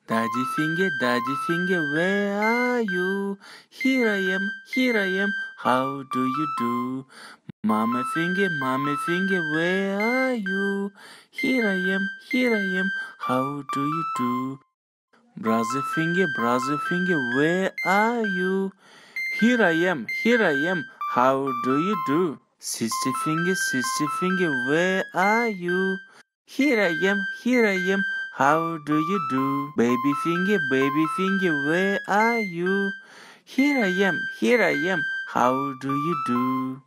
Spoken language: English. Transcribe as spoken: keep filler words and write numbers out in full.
Daddy finger, daddy finger, where are you? Here I am, here I am, how do you do? Mama finger, mommy finger, where are you? Here I am, here I am, how do you do? Brother finger, brother finger, where are you? Here I am, here I am, how do you do? Sister finger, sister finger, where are you? Here I am, here I am, how do you do? Baby finger, baby finger, where are you? Here I am, here I am, how do you do?